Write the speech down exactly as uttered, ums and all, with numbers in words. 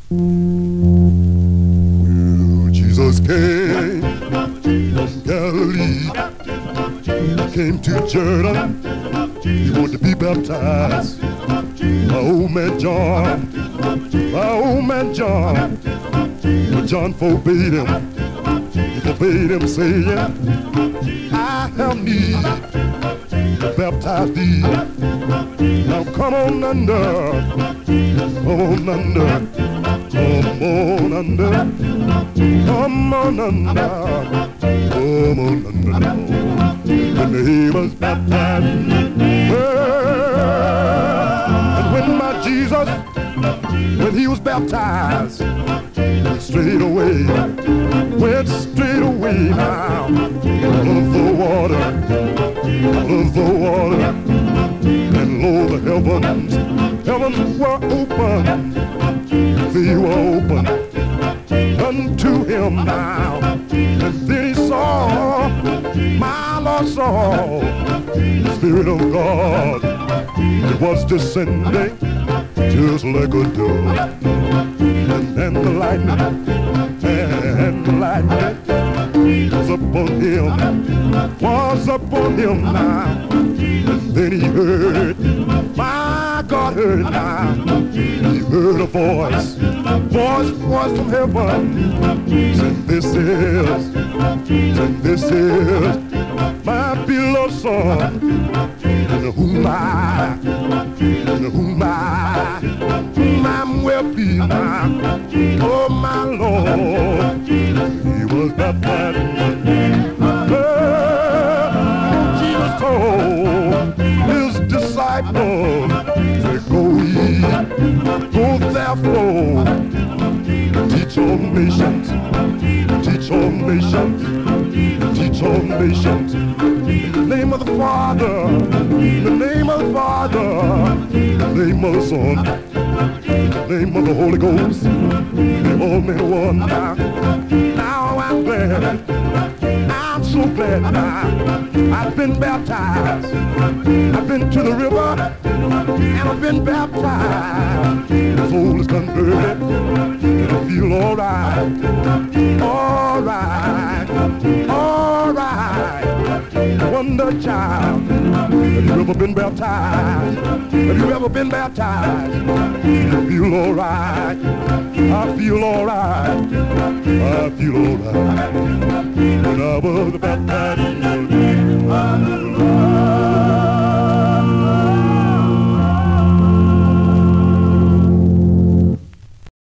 Well, Jesus came from Galilee. He came to Jordan. He wanted to be baptized. My old man John, my old man John. But John forbade him. He forbade him, saying, I have need to baptize thee. Now come on under, come on under, come on under, come on under, come on under. When he was baptized, well, and when my Jesus, when he was baptized, went straight away, went straight away now, out of the water, out of the water, and lo, the heavens, heavens were open, they were open unto him now, and then he saw, my Lord saw, the Spirit of God, it was descending just like a dove, and then the lightning, and the lightning was upon him, was upon him now, and then he heard, my God heard now, he heard a voice, voice, voice from heaven, said this is, said this is my beloved son, in whom I, in whom I, whom I'm well pleased now. Oh my Lord, he was baptized. Oh, Jesus told his disciples, say, go ye, go therefore, teach all nations, teach all nations, teach all nations, in the name of the Father, in the name of the Father, in the name of the Son, in the name of the Holy Ghost, they all made one now. Now I'm glad, I'm so glad now. I've been baptized, I've been to the river, and I've been baptized. The soul is converted, and I feel all right, all right, all right. Wonder child, have you ever been baptized? Have you ever been baptized? I feel all right, I feel all right, I feel all right. When I was baptized,